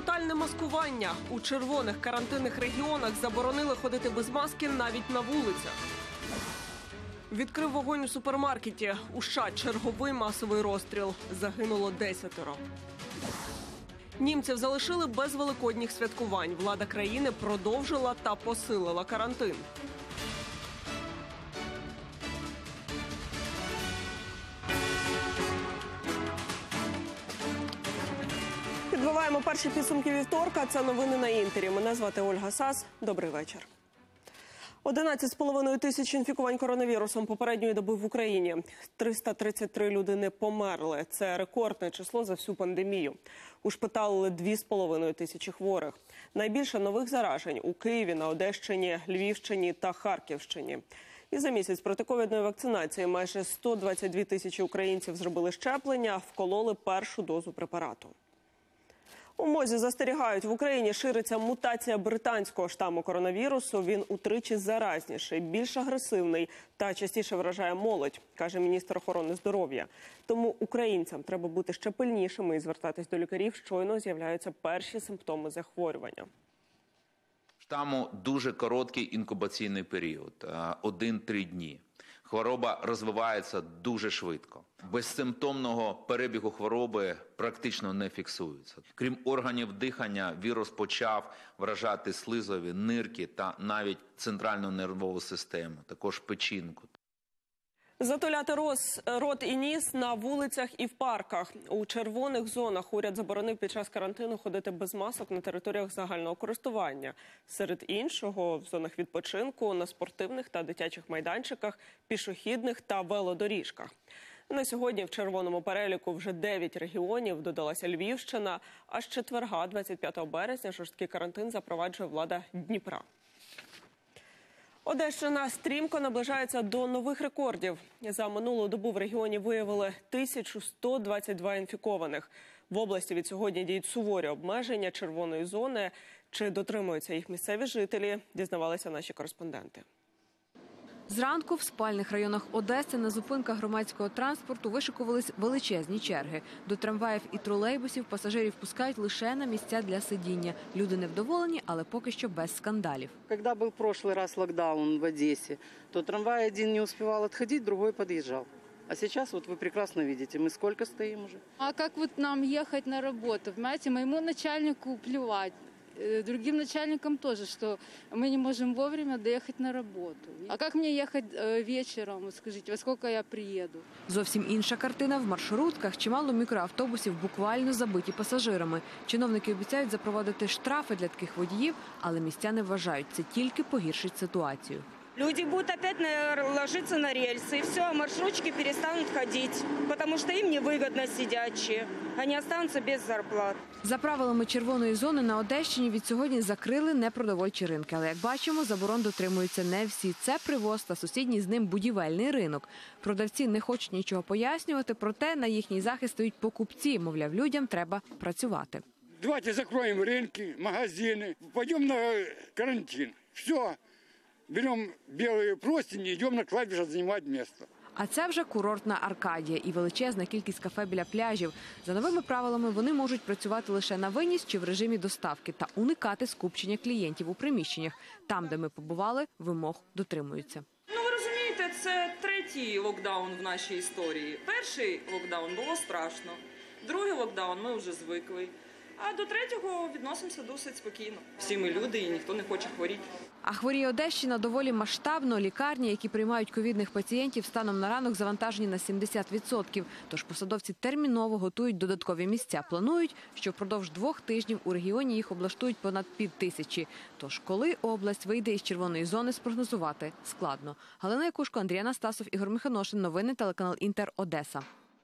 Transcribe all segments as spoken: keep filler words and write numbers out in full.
Тотальне маскування. У червоних карантинних регіонах заборонили ходити без маски навіть на вулицях. Відкрив вогонь у супермаркеті. У США черговий масовий розстріл. Загинуло десятеро. Німців залишили без великодніх святкувань. Влада країни продовжила та посилила карантин. Підбиваємо перші підсумки вівторка. Це новини на Інтері. Мене звати Ольга Сас. Добрий вечір. одинадцять з половиною тисяч інфікувань коронавірусом попередньої доби в Україні. триста тридцять три людини померли. Це рекордне число за всю пандемію. Ушпиталили дві з половиною тисячі хворих. Найбільше нових заражень у Києві, на Одещині, Львівщині та Харківщині. І за місяць протиковідної вакцинації майже сто двадцять дві тисячі українців зробили щеплення, вкололи першу дозу препарату. У МОЗі застерігають, в Україні шириться мутація британського штаму коронавірусу. Він утричі заразніший, більш агресивний та частіше вражає молодь, каже міністр охорони здоров'я. Тому українцям треба бути ще пильнішими і звертатись до лікарів, щойно з'являються перші симптоми захворювання. Штаму дуже короткий інкубаційний період – один-три дні. Хвороба розвивається дуже швидко. Безсимптомного перебігу хвороби практично не фіксується. Крім органів дихання, вірус почав вражати слизові, нирки та навіть центральну нервову систему, також печінку. Затуляти роз, рот і ніс на вулицях і в парках. У червоних зонах уряд заборонив під час карантину ходити без масок на територіях загального користування. Серед іншого, в зонах відпочинку, на спортивних та дитячих майданчиках, пішохідних та велодоріжках. На сьогодні в червоному переліку вже дев'ять регіонів, додалася Львівщина, а з четверга, двадцять п'ятого березня, жорсткий карантин запроваджує влада Дніпра. Одещина стрімко наближається до нових рекордів. За минулу добу в регіоні виявили тисячу сто двадцять два інфікованих. В області від сьогодні діють суворі обмеження червоної зони. Чи дотримуються їх місцеві жителі, дізнавалися наші кореспонденти. Зранку в спальних районах Одеси на зупинках громадського транспорту вишикувались величезні черги. До трамваїв і тролейбусів пасажирів пускають лише на місця для сидіння. Люди невдоволені, але поки що без скандалів. Коли був прошлый раз локдаун в Одесі, то трамвай один не успевал отходить, другой подъезжал. А сейчас вот вы прекрасно видите, мы сколько стоим уже. А как вот нам ехать на работу? Понимаете, моему начальнику плевать. Другим начальникам тоже, что мы не можем вовремя доехать на работу. А как мне ехать вечером, вот скажите, во сколько я приеду? Зовсім інша картина в маршрутках. Чимало мікроавтобусів буквально забиті пасажирами. Чиновники обіцяють запровадити штрафи для таких водіїв, але містяни вважають, це тільки погіршить ситуацію. Люди будут опять ложиться на рельсы, и все, а маршрутчики перестанут ходить, потому что им невыгодно сидячие. Они останутся без зарплат. За правилами червоної зони на Одещині від сьогодні закрили непродовольчі ринки. Але, як бачимо, заборон дотримуються не всі. Це привоз та сусідній з ним будівельний ринок. Продавці не хочуть нічого пояснювати, проте на їхній захист стоять покупці. Мовляв, людям треба працювати. Давайте закроємо ринки, магазини, пойдемо на карантин. Все. Беремо білі простині, йдемо на кладбище займати місце. А це вже курортна Аркадія і величезна кількість кафе біля пляжів. За новими правилами вони можуть працювати лише на виніс чи в режимі доставки та уникати скупчення клієнтів у приміщеннях. Там, де ми побували, вимог дотримуються. Ну, ви розумієте, це третій локдаун в нашій історії. Перший локдаун було страшно, другий локдаун ми вже звикли. А до третього відносимося досить спокійно. Всі ми люди і ніхто не хоче хворіти. А хворіє Одещина доволі масштабно. Лікарні, які приймають ковідних пацієнтів, станом на ранок завантажені на сімдесят відсотків. Тож посадовці терміново готують додаткові місця. Планують, що впродовж двох тижнів у регіоні їх облаштують понад півтисячі. Тож коли область вийде із червоної зони, спрогнозувати складно. Галина Якушко, Андрій Анастасов, Ігор Миханошин. Новини, телеканал Інтер, Одеса.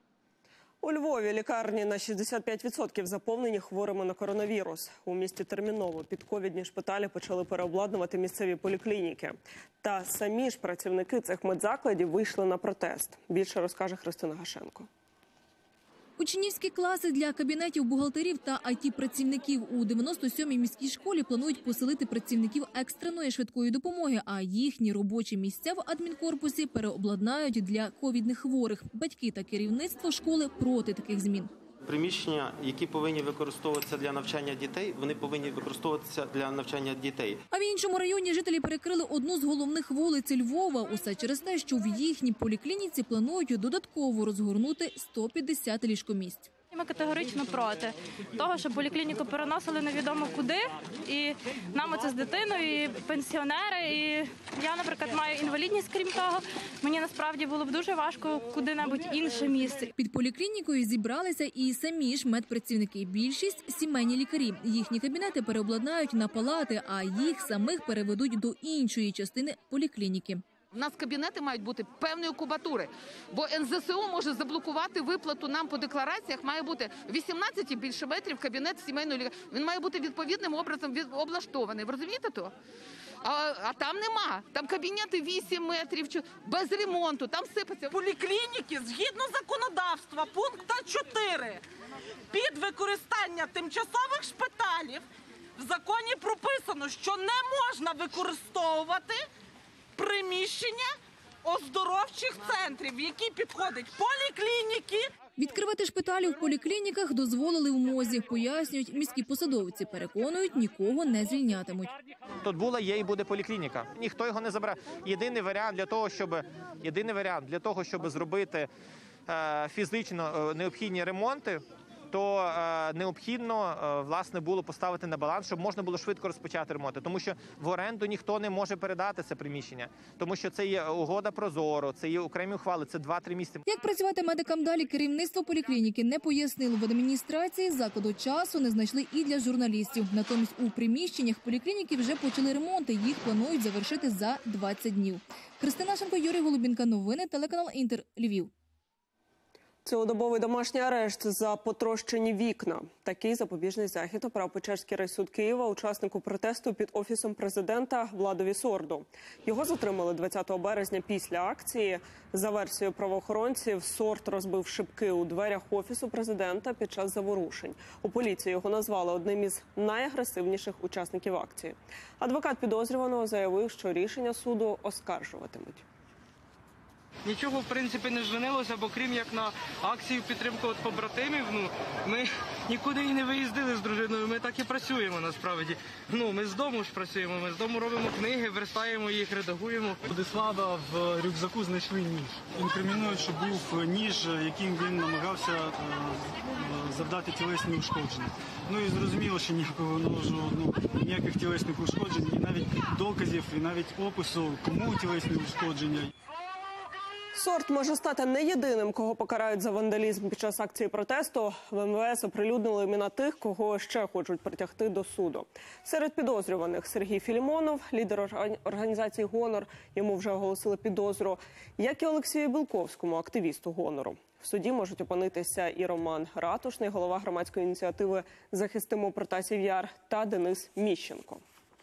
У Львові лікарні на шістдесят п'ять відсотків заповнені хворими на коронавірус. У місті терміново під ковідні шпиталі почали переобладнувати місцеві поліклініки. Та самі ж працівники цих медзакладів вийшли на протест. Більше розкаже Христина Гашенко. Учнівські класи для кабінетів бухгалтерів та ай ті-працівників у дев'яносто сьомій міській школі планують поселити працівників екстреної швидкої допомоги, а їхні робочі місця в адмінкорпусі переобладнають для ковідних хворих. Батьки та керівництво школи проти таких змін. приміщення, які повинні використовуватися для навчання дітей, вони повинні використовуватися для навчання дітей. А в іншому районі жителі перекрили одну з головних вулиць Львова. Усе через те, що в їхній поліклініці планують додатково розгорнути сто п'ятдесят ліжкомісць. Ми категорично проти того, щоб поліклініку переносили невідомо куди. І нам оце з дитиною, і пенсіонери, і я, наприклад, маю інвалідність, крім того. Мені насправді було б дуже важко куди-небудь інше місце. Під поліклінікою зібралися і самі ж медпрацівники. Більшість – сімейні лікарі. Їхні кабінети переобладнають на палати, а їх самих переведуть до іншої частини поліклініки. У нас кабінети мають бути певної кубатури, бо ен зе се о може заблокувати виплату нам по деклараціях. Має бути вісімнадцять і більше метрів кабінет сімейної лікарні. Він має бути відповідним образом облаштований. Ви розумієте то? А, а там нема. Там кабінети вісім метрів, без ремонту, там сипаться. Поліклініки, згідно законодавства, пункту чотири, під використання тимчасових шпиталів в законі прописано, що не можна використовувати приміщення оздоровчих центрів, які підходять поліклініки. Відкривати шпиталі в поліклініках дозволили в МОЗі, пояснюють міські посадовці. Переконують, нікого не звільнятимуть. Тут була, є і буде поліклініка. Ніхто його не забере. Єдиний варіант для того, щоб, єдиний варіант для того, щоб зробити е, фізично е, необхідні ремонти, то е, необхідно, е, власне, було поставити на баланс, щоб можна було швидко розпочати ремонти. Тому що в оренду ніхто не може передати це приміщення. Тому що це є угода Прозоро, це є окремі ухвали, це два-три місяці. Як працювати медикам далі, керівництво поліклініки не пояснило. В адміністрації закладу часу не знайшли і для журналістів. Натомість у приміщеннях поліклініки вже почали ремонти. Їх планують завершити за двадцять днів. Христина Шенко, Юрій Голубінка. Новини, телеканал Інтер, Львів. Цілодобовий домашній арешт за потрощені вікна. Такий запобіжний захід обрав Печерський райсуд Києва учаснику протесту під Офісом президента Владові Сорду. Його затримали двадцятого березня після акції. За версією правоохоронців, Сорд розбив шибки у дверях Офісу президента під час заворушень. У поліції його назвали одним із найагресивніших учасників акції. Адвокат підозрюваного заявив, що рішення суду оскаржуватимуть. Нічого, в принципі, не змінилося, бо крім як на акцію підтримки от побратимів, ну, ми нікуди і не виїздили з дружиною, ми так і працюємо насправді. Ну, ми з дому ж працюємо, ми з дому робимо книги, верстаємо їх, редагуємо. Владислава в рюкзаку знайшли ніж. Інкримінують, що був ніж, яким він намагався е, завдати тілесні ушкодження. Ну і зрозуміло, що ніякого ножу, ну, ніяких тілесних ушкоджень, і навіть доказів, і навіть опису, кому тілесні ушкодження. Сорд може стати не єдиним, кого покарають за вандалізм під час акції протесту. В ем ве ес оприлюднили імена тих, кого ще хочуть притягти до суду. Серед підозрюваних Сергій Філімонов, лідер організації «Гонор», йому вже оголосили підозру, як і Олексію Білковському, активісту «Гонору». В суді можуть опинитися і Роман Ратушний, голова громадської ініціативи «Захистимо Протасів Яр», та Денис Міщенко.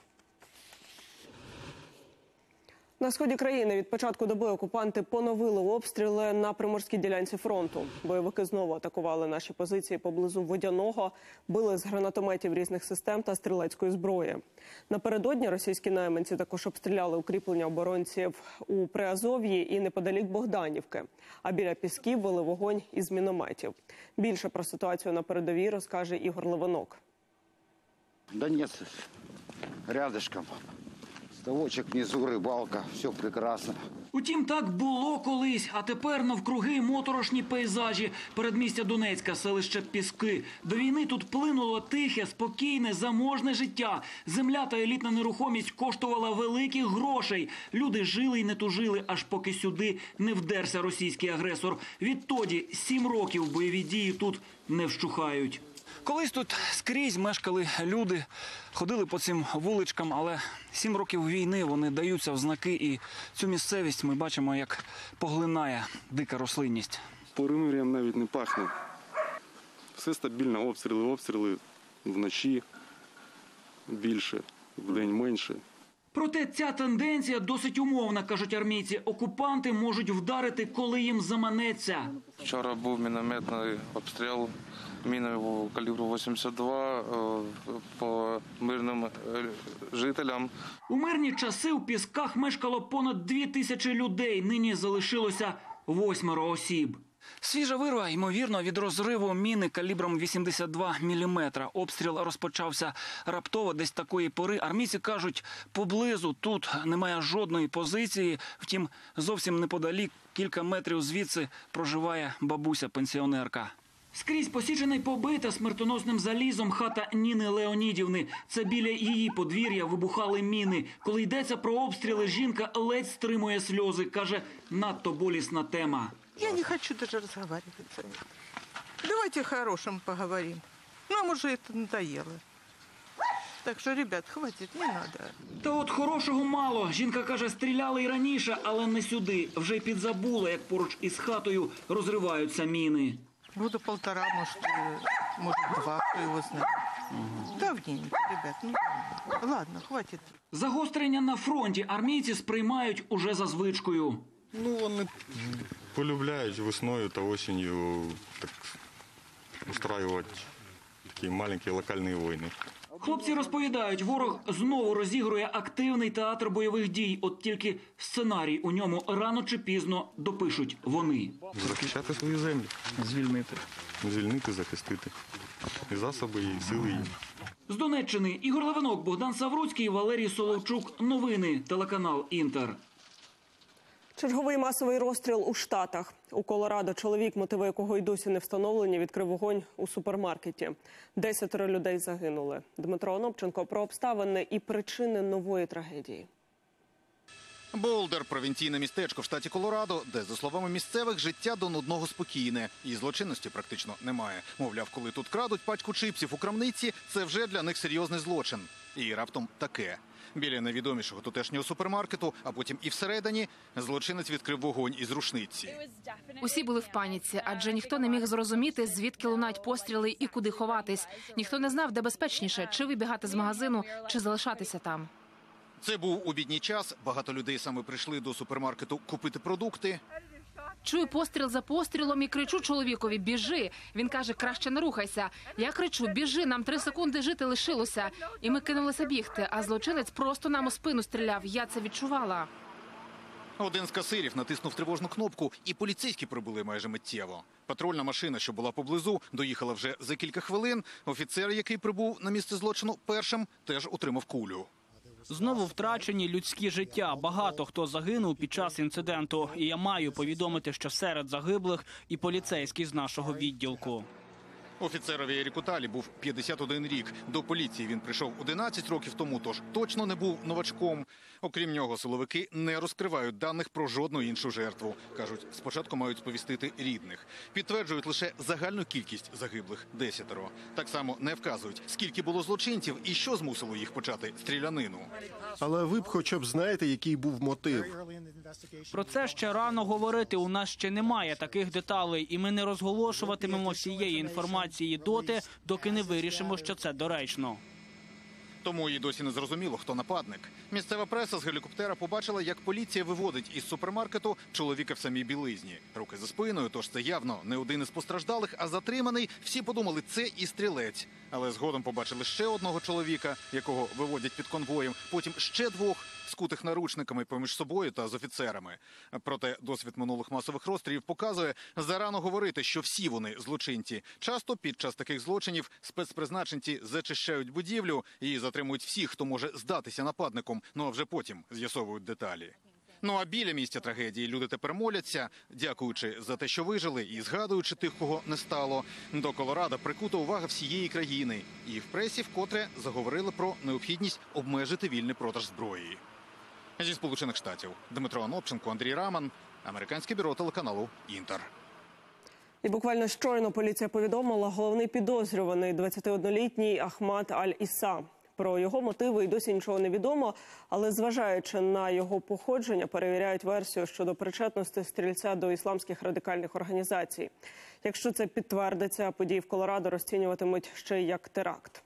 На сході країни від початку доби окупанти поновили обстріли на приморській ділянці фронту. Бойовики знову атакували наші позиції поблизу Водяного, били з гранатометів різних систем та стрілецької зброї. Напередодні російські найманці також обстріляли укріплення оборонців у Приазов'ї і неподалік Богданівки. А біля Пісків вели вогонь із мінометів. Більше про ситуацію на передовій розкаже Ігор Левинок. Донець рядышком. Ставочок внизу, рибалка, все прекрасно. Утім, так було колись, а тепер навкруги моторошні пейзажі. Передмістя Донецька, селище Піски. До війни тут плинуло тихе, спокійне, заможне життя. Земля та елітна нерухомість коштувала великих грошей. Люди жили й не тужили, аж поки сюди не вдерся російський агресор. Відтоді сім років бойові дії тут не вщухають. Колись тут скрізь мешкали люди, ходили по цим вуличкам, але сім років війни вони даються в знаки, і цю місцевість ми бачимо, як поглинає дика рослинність. Перемир'ям навіть не пахне. Все стабільно, обстріли, обстріли, вночі більше, вдень менше. Проте ця тенденція досить умовна, кажуть армійці. Окупанти можуть вдарити, коли їм заманеться. Вчора був мінометний обстріл міною калібру вісімдесят два по мирним жителям. У мирні часи у Пісках мешкало понад дві тисячі людей. Нині залишилося восьмеро осіб. Свіжа вирва, ймовірно, від розриву міни калібром вісімдесят два міліметра. Обстріл розпочався раптово, десь такої пори. Армійці кажуть, поблизу тут немає жодної позиції. Втім, зовсім неподалік, кілька метрів звідси, проживає бабуся-пенсіонерка. Скрізь посічена й побита смертоносним залізом хата Ніни Леонідівни. Це біля її подвір'я вибухали міни. Коли йдеться про обстріли, жінка ледь стримує сльози. Каже, надто болісна тема. Я не хочу даже разговаривать с вами. Давайте хорошим поговорим. Нам уже это надоело. Так що, ребят, хватить, не надо. Та от хорошого мало. Жінка каже, стріляли і раніше, але не сюди. Вже й підзабула, як поруч із хатою розриваються міни. Года полтора, может, может два, кто его знает. Давненько, ребят, ну ладно, хватит. Загострення на фронті армійці сприймають уже за звичкою. Ну, вони полюбляють весною та осінню так устраювати такі маленькі локальні війни. Хлопці розповідають, ворог знову розігрує активний театр бойових дій. От тільки сценарій у ньому рано чи пізно допишуть вони. Захищати свою землю. Звільнити. Звільнити, захистити. І засоби, і сили її. З Донеччини Ігор Левинок, Богдан Савруцький, Валерій Соловчук. Новини. Телеканал «Інтер». Черговий масовий розстріл у Штатах. У Колорадо чоловік, мотиви якого й досі не встановлені, відкрив вогонь у супермаркеті. Десятеро людей загинули. Дмитро Онопченко про обставини і причини нової трагедії. Болдер – провінційне містечко в штаті Колорадо, де, за словами місцевих, життя до нудного спокійне. І злочинності практично немає. Мовляв, коли тут крадуть пачку чипсів у крамниці, це вже для них серйозний злочин. І раптом таке. Біля найвідомішого тутешнього супермаркету, а потім і всередині, злочинець відкрив вогонь із рушниці. Усі були в паніці, адже ніхто не міг зрозуміти, звідки лунають постріли і куди ховатись. Ніхто не знав, де безпечніше – чи вибігати з магазину, чи залишатися там. Це був обідній час. Багато людей саме прийшли до супермаркету купити продукти. Чую постріл за пострілом і кричу чоловікові «біжи». Він каже «краще не рухайся». Я кричу «біжи, нам три секунди жити лишилося». І ми кинулися бігти, а злочинець просто нам у спину стріляв. Я це відчувала. Один з касирів натиснув тривожну кнопку, і поліцейські прибули майже миттєво. Патрульна машина, що була поблизу, доїхала вже за кілька хвилин. Офіцер, який прибув на місце злочину першим, теж отримав кулю. Знову втрачені людські життя. Багато хто загинув під час інциденту. І я маю повідомити, що серед загиблих і поліцейський з нашого відділку. Офіцерові Еріку Талі був п'ятдесят один рік. До поліції він прийшов одинадцять років тому, тож точно не був новачком. Окрім нього, силовики не розкривають даних про жодну іншу жертву. Кажуть, спочатку мають сповістити рідних. Підтверджують лише загальну кількість загиблих – десятеро. Так само не вказують, скільки було злочинців і що змусило їх почати стрілянину. Але ви б хоча б знаєте, який був мотив? Про це ще рано говорити. У нас ще немає таких деталей. І ми не розголошуватимемо всієї інформації доти, доки не вирішимо, що це доречно. Тому і досі не зрозуміло, хто нападник. Місцева преса з гелікоптера побачила, як поліція виводить із супермаркету чоловіка в самій білизні. Руки за спиною, тож це явно не один із постраждалих, а затриманий. Всі подумали, це і стрілець. Але згодом побачили ще одного чоловіка, якого виводять під конвоєм, потім ще двох, скутих наручниками поміж собою та з офіцерами. Проте досвід минулих масових розстрілів показує, зарано говорити, що всі вони злочинці. Часто під час таких злочинів спецпризначенці зачищають будівлю і затримують всіх, хто може здатися нападником, ну а вже потім з'ясовують деталі. Ну а біля місця трагедії люди тепер моляться, дякуючи за те, що вижили, і згадуючи тих, кого не стало. До Колорадо прикута увага всієї країни. І в пресі вкотре заговорили про необхідність обмежити вільний продаж зброї. Зі Сполучених Штатів Дмитро Онопченко, Андрій Раман, американське бюро телеканалу «Інтер». І буквально щойно поліція повідомила, головний підозрюваний двадцятиоднолітній Ахмад Аль-Іса. Про його мотиви й досі нічого не відомо, але зважаючи на його походження, перевіряють версію щодо причетності стрільця до ісламських радикальних організацій. Якщо це підтвердиться, події в Колорадо розцінюватимуть ще й як теракт.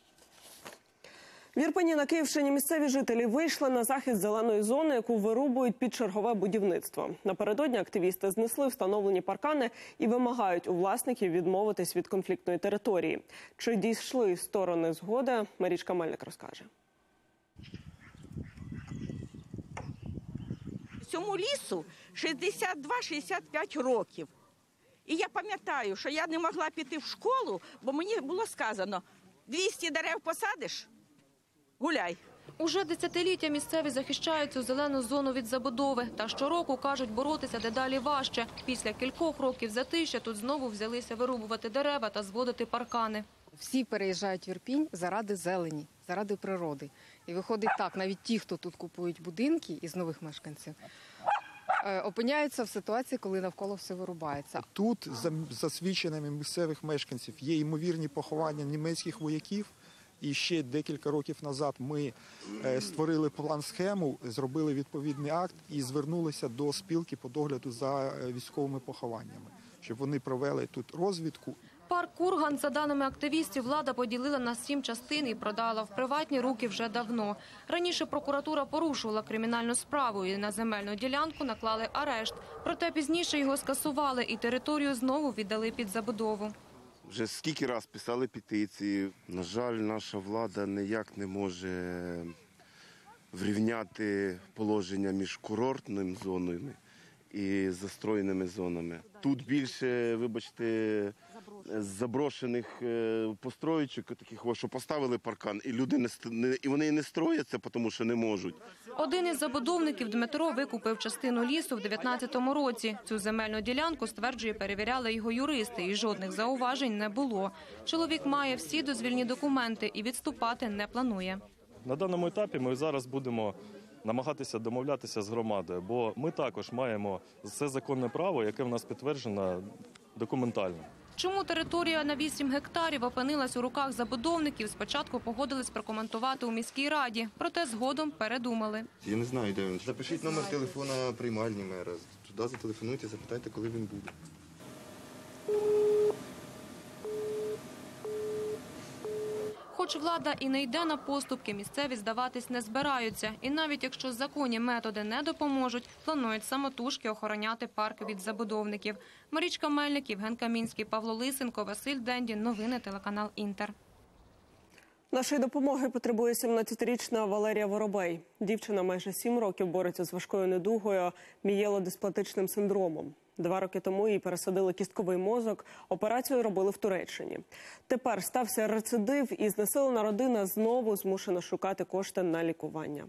В Ірпені на Київщині місцеві жителі вийшли на захист зеленої зони, яку вирубують під чергове будівництво. Напередодні активісти знесли встановлені паркани і вимагають у власників відмовитись від конфліктної території. Чи дійшли сторони згоди, Марічка Мельник розкаже. Цьому лісу шістдесят два - шістдесят п'ять років. І я пам'ятаю, що я не могла піти в школу, бо мені було сказано, двісті дерев посадиш – гуляй. Уже десятиліття місцеві захищають цю зелену зону від забудови. Та щороку, кажуть, боротися дедалі важче. Після кількох років затища тут знову взялися вирубувати дерева та зводити паркани. Всі переїжджають в Ірпінь заради зелені, заради природи. І виходить так, навіть ті, хто тут купують будинки із нових мешканців, опиняються в ситуації, коли навколо все вирубається. Тут, за засвідченнями місцевих мешканців, є ймовірні поховання німецьких вояків. І ще декілька років назад ми створили план-схему, зробили відповідний акт і звернулися до спілки по догляду за військовими похованнями, щоб вони провели тут розвідку. Парк Курган, за даними активістів, влада поділила на сім частин і продала в приватні руки вже давно. Раніше прокуратура порушувала кримінальну справу і на земельну ділянку наклали арешт. Проте пізніше його скасували і територію знову віддали під забудову. Вже скільки раз писали петиції. На жаль, наша влада ніяк не може врівняти положення між курортними зонами і застроєними зонами. Тут більше, вибачте, заброшених построєчок, таких, що поставили паркан, і люди не, і вони не строяться, тому що не можуть. Один із забудовників, Дмитро, викупив частину лісу в дев'ятнадцятому році. Цю земельну ділянку, стверджує, перевіряли його юристи, і жодних зауважень не було. Чоловік має всі дозвільні документи і відступати не планує. На даному етапі ми зараз будемо намагатися домовлятися з громадою, бо ми також маємо це законне право, яке в нас підтверджено документально. Чому територія на вісім гектарів опинилась у руках забудовників, спочатку погодились прокоментувати у міській раді, проте згодом передумали. Я не знаю, де він. Запишіть номер телефона приймальні мера. Туди зателефонуйте, запитайте, коли він буде. Хоч влада і не йде на поступки, місцеві здаватись не збираються. І навіть якщо законні методи не допоможуть, планують самотужки охороняти парк від забудовників. Марічка Мельник, Євген Камінський, Павло Лисенко, Василь Дендін. Новини телеканал «Інтер». Нашої допомоги потребує сімнадцятирічна Валерія Воробей. Дівчина майже сім років бореться з важкою недугою – мієлодиспластичним синдромом. Два роки тому їй пересадили кістковий мозок, операцію робили в Туреччині. Тепер стався рецидив і знесилена родина знову змушена шукати кошти на лікування.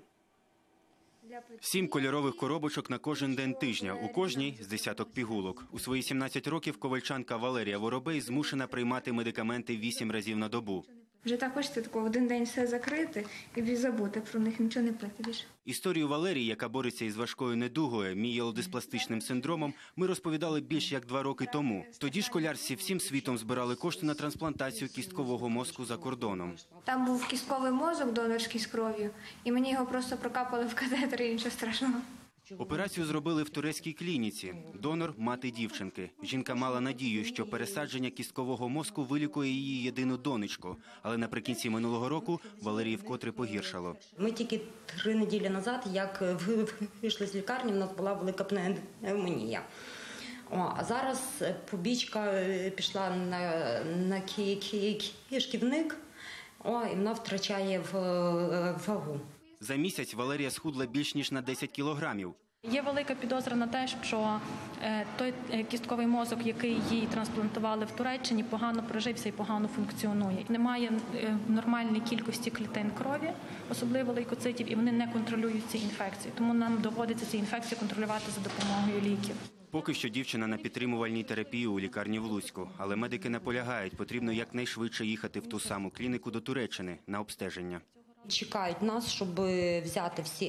Сім кольорових коробочок на кожен день тижня, у кожній з десяток пігулок. У свої сімнадцять років ковальчанка Валерія Воробей змушена приймати медикаменти вісім разів на добу. Вже так хочеться такого один день все закрити і забути про них, нічого не плати більше. Історію Валерії, яка бореться із важкою недугою, мієлодиспластичним синдромом, ми розповідали більш як два роки тому. Тоді школярці всім світом збирали кошти на трансплантацію кісткового мозку за кордоном. Там був кістковий мозок донорський з кров'ю, і мені його просто прокапали в катетер і нічого страшного. Операцію зробили в турецькій клініці. Донор – мати дівчинки. Жінка мала надію, що пересадження кісткового мозку вилікує її єдину донечку. Але наприкінці минулого року Валерії вкотре погіршало. Ми тільки три неділі назад, як вийшли з лікарні, в нас була велика пневмонія. О, а зараз побічка пішла на, на кишківник, о, і вона втрачає в, вагу. За місяць Валерія схудла більш ніж на десять кілограмів. Є велика підозра на те, що той кістковий мозок, який їй трансплантували в Туреччині, погано прижився і погано функціонує. Немає нормальної кількості клітин крові, особливо лейкоцитів, і вони не контролюють ці інфекції. Тому нам доводиться ці інфекції контролювати за допомогою ліків. Поки що дівчина на підтримувальній терапії у лікарні в Луцьку. Але медики наполягають, потрібно якнайшвидше їхати в ту саму клініку до Туреччини на обстеження. Чекають нас, щоб взяти всі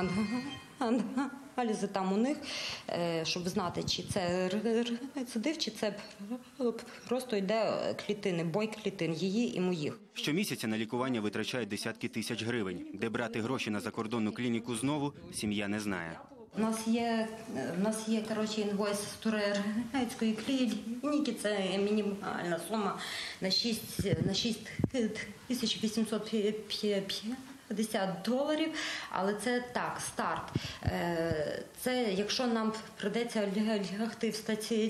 аналізи там у них, щоб знати, чи це рецидив, чи це просто йде клітини, бой клітин, її і моїх. Щомісяця на лікування витрачають десятки тисяч гривень. Де брати гроші на закордонну клініку знову, сім'я не знає. У нас є, у нас є, коротше, інвойс з турецької клініки, це мінімальна сума на шість тисяч вісімсот п'ятдесят доларів, але це так, старт. Це якщо нам прийдеться лягти в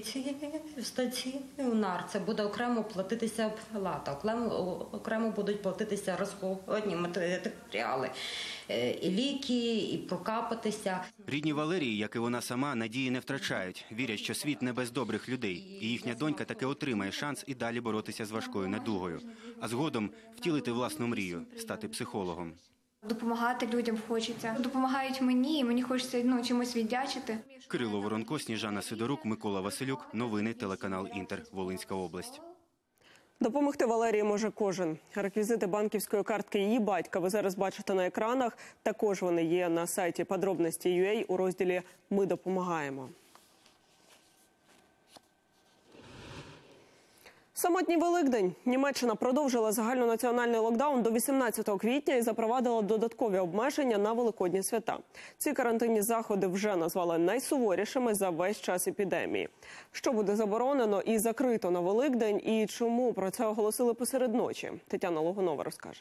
стаціонар, це буде окремо платитися плата, окремо, окремо будуть платитися розходні матеріали. і ліки, і прокапатися. Рідні Валерії, як і вона сама, надії не втрачають. Вірять, що світ не без добрих людей. І їхня донька таки отримає шанс і далі боротися з важкою недугою. А згодом втілити власну мрію – стати психологом. Допомагати людям хочеться. Допомагають мені, і мені хочеться ну, чимось віддячити. Кирило Воронко, Сніжана Сидорук, Микола Василюк. Новини телеканал «Інтер», Волинська область. Допомогти Валерії може кожен. Реквізити банківської картки її батька ви зараз бачите на екранах. Також вони є на сайті подробності крапка ю а у розділі «Ми допомагаємо». Самотній Великдень. Німеччина продовжила загальнонаціональний локдаун до вісімнадцятого квітня і запровадила додаткові обмеження на великодні свята. Ці карантинні заходи вже назвали найсуворішими за весь час епідемії. Що буде заборонено і закрито на Великдень, і чому про це оголосили посеред ночі? Тетяна Логунова розкаже.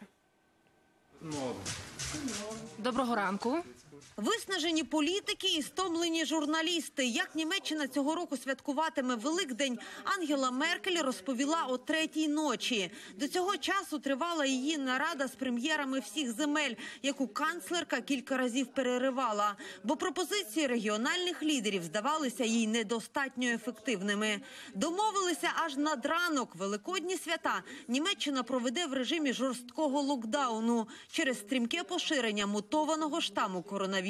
Доброго ранку. Виснажені політики і стомлені журналісти. Як Німеччина цього року святкуватиме Великдень, Ангела Меркель розповіла о третій ночі. До цього часу тривала її нарада з прем'єрами всіх земель, яку канцлерка кілька разів переривала. Бо пропозиції регіональних лідерів здавалися їй недостатньо ефективними. Домовилися аж над ранок. Великодні свята Німеччина проведе в режимі жорсткого локдауну через стрімке поширення мутованого штаму коронавірусу.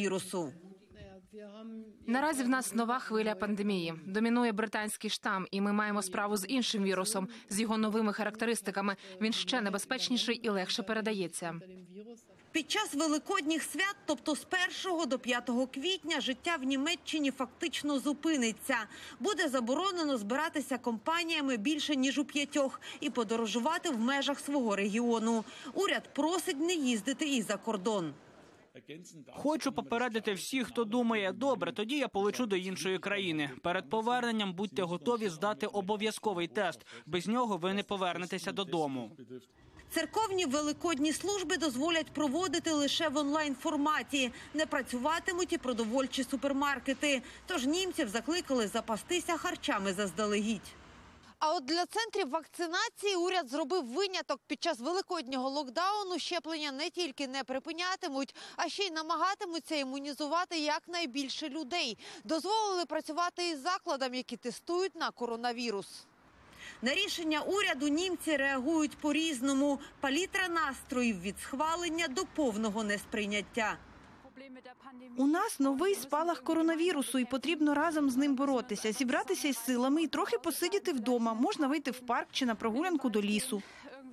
Наразі в нас нова хвиля пандемії. Домінує британський штам, і ми маємо справу з іншим вірусом, з його новими характеристиками. Він ще небезпечніший і легше передається. Під час великодніх свят, тобто з першого до п'ятого квітня, життя в Німеччині фактично зупиниться. Буде заборонено збиратися компаніями більше, ніж у п'ятьох, і подорожувати в межах свого регіону. Уряд просить не їздити і за кордон. Хочу попередити всіх, хто думає, добре, тоді я полечу до іншої країни. Перед поверненням будьте готові здати обов'язковий тест. Без нього ви не повернетеся додому. Церковні великодні служби дозволять проводити лише в онлайн-форматі. Не працюватимуть і продовольчі супермаркети. Тож німців закликали запастися харчами заздалегідь. А от для центрів вакцинації уряд зробив виняток. Під час великоднього локдауну щеплення не тільки не припинятимуть, а ще й намагатимуться імунізувати якнайбільше людей. Дозволили працювати із закладами, які тестують на коронавірус. На рішення уряду німці реагують по-різному. Палітра настроїв від схвалення до повного несприйняття. У нас новий спалах коронавірусу і потрібно разом з ним боротися, зібратися із силами і трохи посидіти вдома. Можна вийти в парк чи на прогулянку до лісу.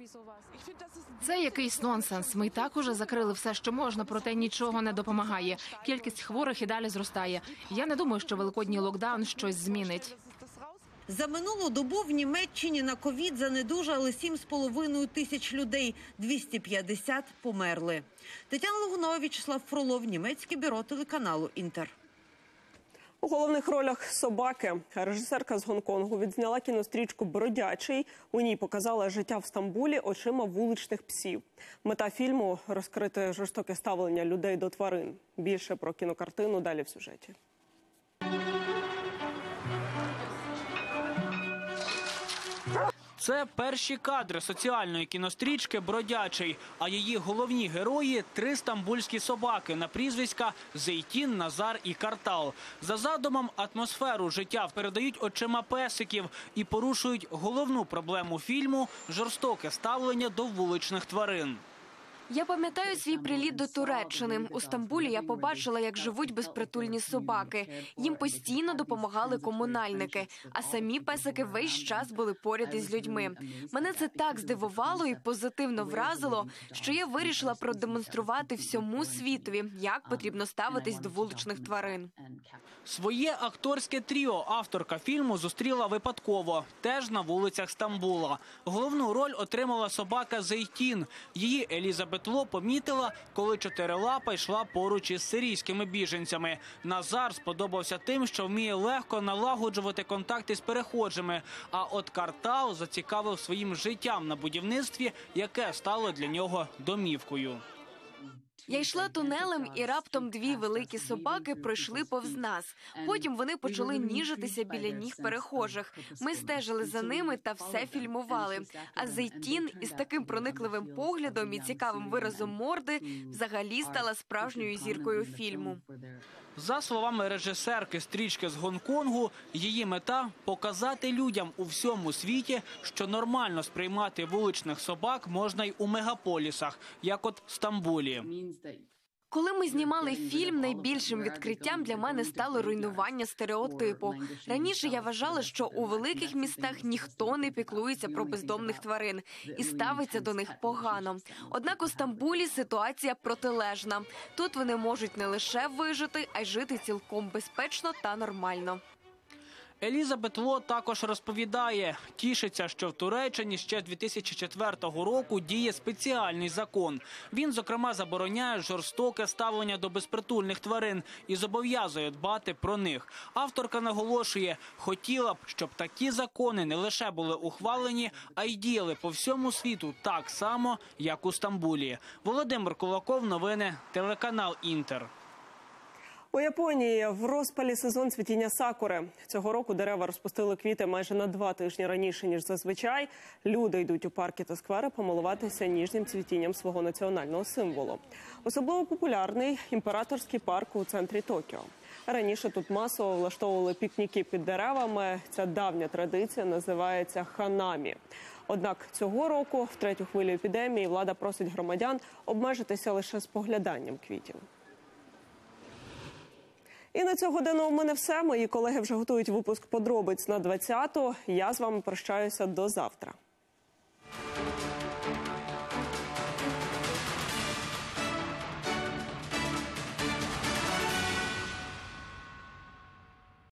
Це якийсь нонсенс. Ми і так уже закрили все, що можна, проте нічого не допомагає. Кількість хворих і далі зростає. Я не думаю, що великодній локдаун щось змінить. За минулу добу в Німеччині на ковід занедужали сім з половиною тисяч людей, двісті п'ятдесят померли. Тетяна Логунова, В'ячеслав Фролов, німецьке бюро телеканалу «Інтер». У головних ролях собаки. Режисерка з Гонконгу відзняла кінострічку «Бродячий». У ній показала життя в Стамбулі очима вуличних псів. Мета фільму – розкрити жорстоке ставлення людей до тварин. Більше про кінокартину далі в сюжеті. Це перші кадри соціальної кінострічки «Бродячий», а її головні герої – три стамбульські собаки на прізвиська Зейтін, Назар і Картал. За задумом, атмосферу життя передають очима песиків і порушують головну проблему фільму – жорстоке ставлення до вуличних тварин. Я пам'ятаю свій приліт до Туреччини. У Стамбулі я побачила, як живуть безпритульні собаки. Їм постійно допомагали комунальники, а самі песики весь час були поряд із людьми. Мене це так здивувало і позитивно вразило, що я вирішила продемонструвати всьому світові, як потрібно ставитись до вуличних тварин. Своє акторське тріо авторка фільму зустріла випадково, теж на вулицях Стамбула. Головну роль отримала собака Зейтін. Її Елізабет Ло помітила, коли чотирилапа йшла поруч із сирійськими біженцями. Назар сподобався тим, що вміє легко налагоджувати контакти з перехожими. А от Картал зацікавив своїм життям на будівництві, яке стало для нього домівкою. Я йшла тунелем, і раптом дві великі собаки пройшли повз нас. Потім вони почали ніжитися біля ніг перехожих. Ми стежили за ними та все фільмували. А Зейтін із таким проникливим поглядом і цікавим виразом морди взагалі стала справжньою зіркою фільму. За словами режисерки стрічки з Гонконгу, її мета – показати людям у всьому світі, що нормально сприймати вуличних собак можна й у мегаполісах, як от Стамбулі. Коли ми знімали фільм, найбільшим відкриттям для мене стало руйнування стереотипу. Раніше я вважала, що у великих містах ніхто не піклується про бездомних тварин і ставиться до них погано. Однак у Стамбулі ситуація протилежна. Тут вони можуть не лише вижити, а й жити цілком безпечно та нормально. Еліза Бетло також розповідає, тішиться, що в Туреччині ще з дві тисячі четвертого року діє спеціальний закон. Він, зокрема, забороняє жорстоке ставлення до безпритульних тварин і зобов'язує дбати про них. Авторка наголошує, хотіла б, щоб такі закони не лише були ухвалені, а й діяли по всьому світу так само, як у Стамбулі. Володимир Кулаков, новини, телеканал «Інтер». У Японії в розпалі сезон цвітіння сакури. Цього року дерева розпустили квіти майже на два тижні раніше, ніж зазвичай. Люди йдуть у парки та сквери помилуватися ніжнім цвітінням свого національного символу. Особливо популярний імператорський парк у центрі Токіо. Раніше тут масово влаштовували пікніки під деревами. Ця давня традиція називається ханамі. Однак цього року, в третю хвилю епідемії, влада просить громадян обмежитися лише спогляданням квітів. І на цю годину у мене все. Мої колеги вже готують випуск подробиць на двадцяту. Я з вами прощаюся до завтра.